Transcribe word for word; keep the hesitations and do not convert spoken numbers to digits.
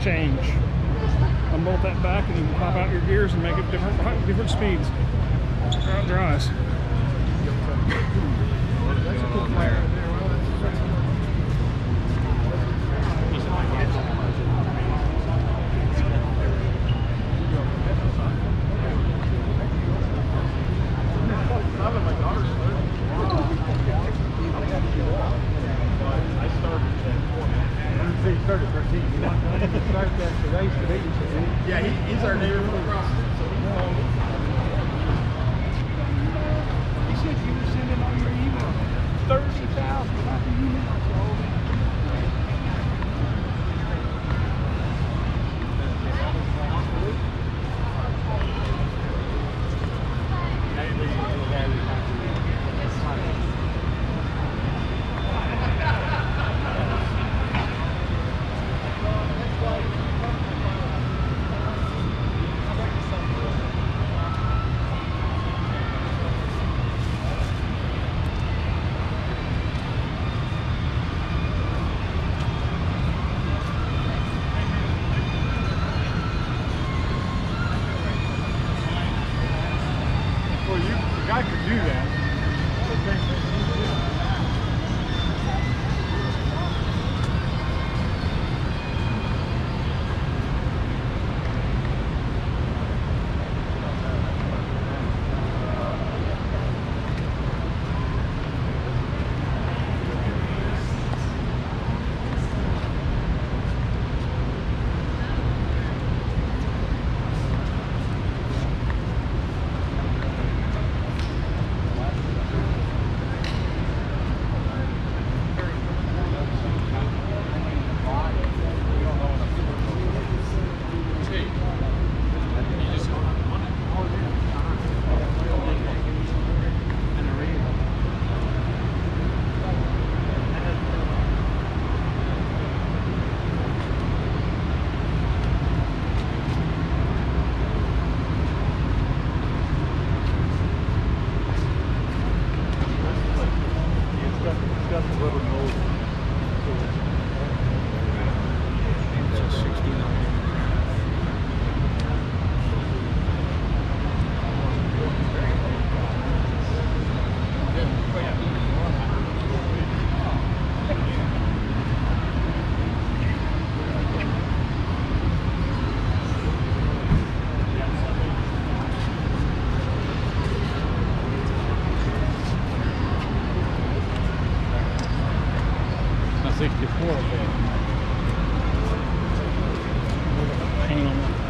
change. Unbolt that back and you can pop out your gears and make it different different speeds. How it dries. That's a cool flare. Yeah, he, he's our neighbor from across the street, so he's home. He said you were sending all your emails. thirty thousand fucking emails. I could do that. sixty-four, okay. Hang on.